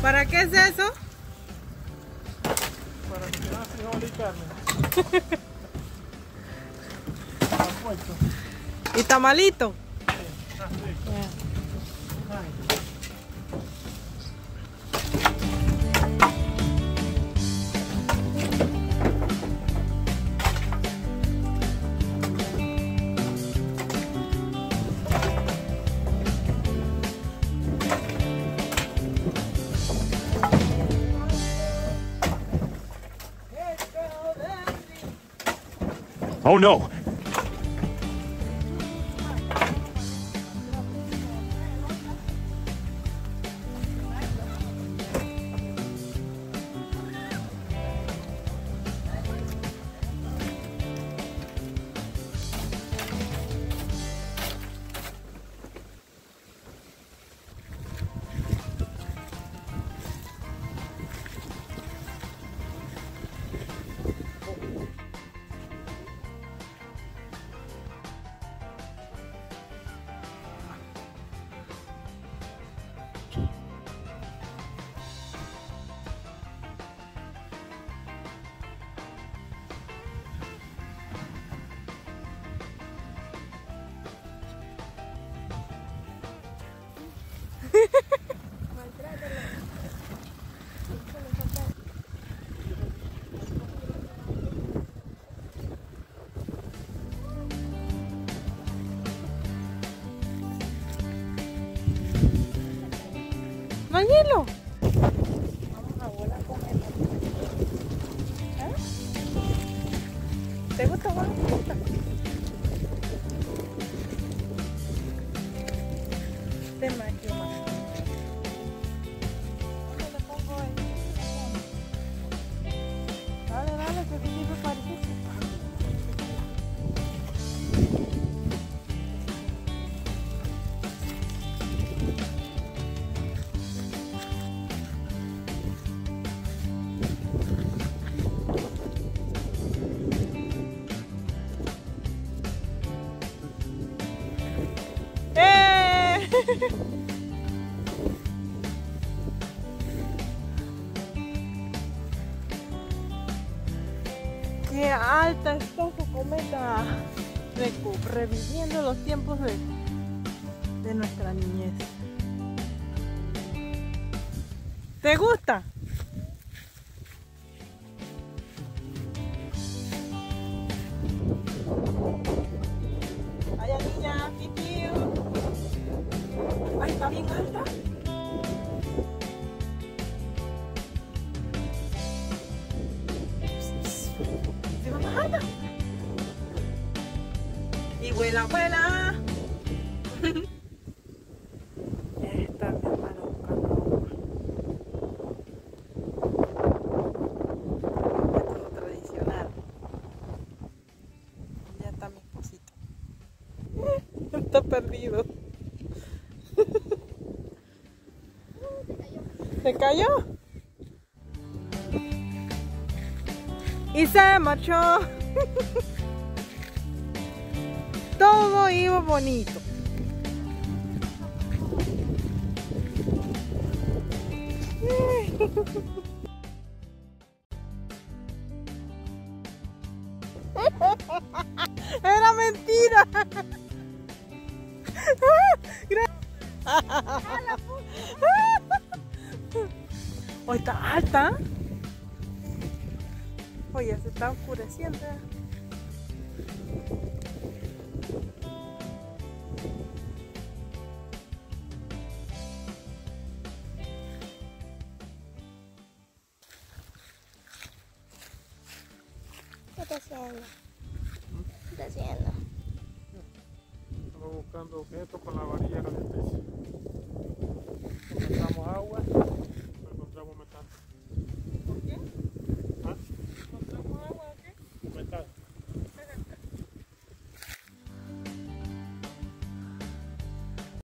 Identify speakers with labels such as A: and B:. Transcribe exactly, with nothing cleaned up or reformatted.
A: ¿Para qué es eso?
B: Para que tengas frijol y carne.
A: ¿Y tamalito?
B: Sí, así. Ay.
C: Oh no!
A: ¿No hay hielo?
D: Vamos a volar con él. ¿Eh?
A: ¿Te gusta volar? ¿Te gusta? Ten más aquí más.
D: ¿Dónde le pongo el?
A: Dale, dale, que aquí me parece. ¡Eh! ¡Qué alta está esa cometa! Recu- reviviendo los tiempos de, de nuestra niñez. ¿Te gusta? Vaya niña, pipiu. Ay, está bien alta. ¿Se va más alta? Y vuela, vuela. Ya está mi hermano buscando agua. Método tradicional. Ya está mi esposito. Está perdido. ¿Se cayó? Y se marchó. Todo iba bonito. Era mentira. Hoy está alta. Oye, se está oscureciendo.
D: ¿Qué está haciendo? ¿Qué está haciendo?
B: Estaba buscando objetos con la varilla del piso.